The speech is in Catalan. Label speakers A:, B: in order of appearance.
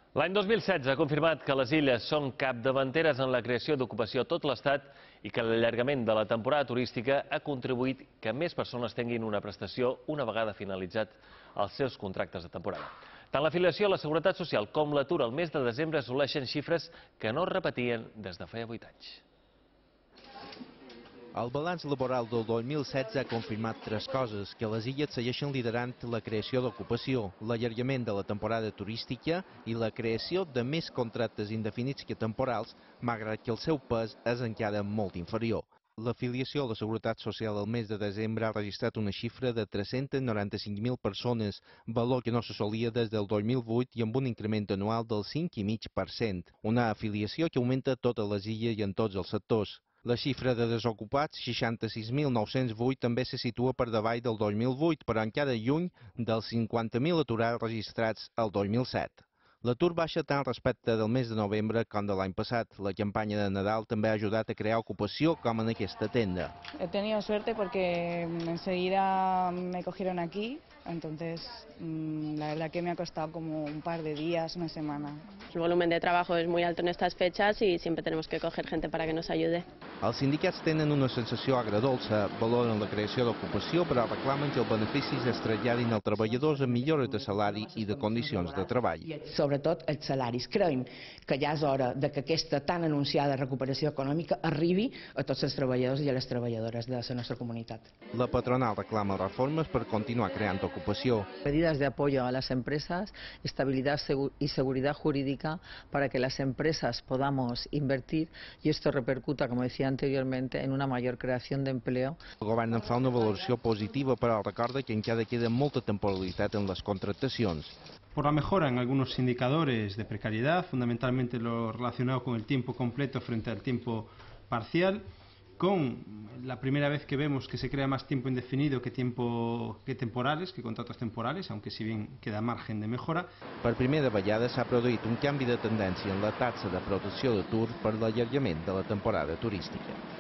A: L'any 2016 ha confirmat que les illes són capdavanteres en la creació d'ocupació a tot l'Estat i que l'allargament de la temporada turística ha contribuït que més persones tinguin una prestació una vegada finalitzat els seus contractes de temporada. Tant l'afiliació a la Seguretat Social com l'atur al mes de desembre assoleixen xifres que no es repetien des de feia 8 anys.
B: El balanç laboral del 2016 ha confirmat tres coses: que les illes segueixen liderant la creació d'ocupació, l'allargament de la temporada turística i la creació de més contractes indefinits que temporals, malgrat que el seu pes és encara molt inferior. L'afiliació a la Seguretat Social al mes de desembre ha registrat una xifra de 395.000 persones, valor que no s'assolia des del 2008 i amb un increment anual del 5,5%. Una afiliació que augmenta a totes les illes i en tots els sectors. La xifra de desocupats, 66.908, també se situa per davall del 2008, però encara lluny dels 50.000 aturats registrats el 2007. L'atur baixa tant respecte del mes de novembre com de l'any passat. La campanya de Nadal també ha ajudat a crear ocupació, com en aquesta tenda.
C: He tenido suerte porque enseguida me cogieron aquí, entonces la verdad que me ha costado como un par de días, una semana.
D: El volumen de trabajo es muy alto en estas fechas y siempre tenemos que coger gente para que nos ayude.
B: Els sindicats tenen una sensació agredolça, valoren la creació d'ocupació, però reclamen que els beneficis es traslladin als treballadors amb millores de salari i de condicions de treball.
E: Sobretot els salaris. Creiem que ja és hora de que aquesta tan anunciada recuperació econòmica arribi a tots els treballadors i a les treballadores de la nostra comunitat.
B: La patronal reclama reformes per continuar creant ocupació.
F: Medidas de apoyo a las empresas, estabilidad y seguridad jurídica para que las empresas podamos invertir y esto repercuta, como decía anteriormente, en una mayor creación de empleo.
B: El govern en fa una valoració positiva, però recorda que encara queda molta temporalitat en les contractacions.
G: Por la mejora en algunos indicadores de precariedad, fundamentalmente lo relacionado con el tiempo completo frente al tiempo parcial, con la primera vez que vemos que se crea más tiempo indefinido que temporales, que contratos temporales, aunque si bien queda margen de mejora.
B: Per primera vegada s'ha produït un canvi de tendència en la taxa de producció d'atur per l'allargament de la temporada turística.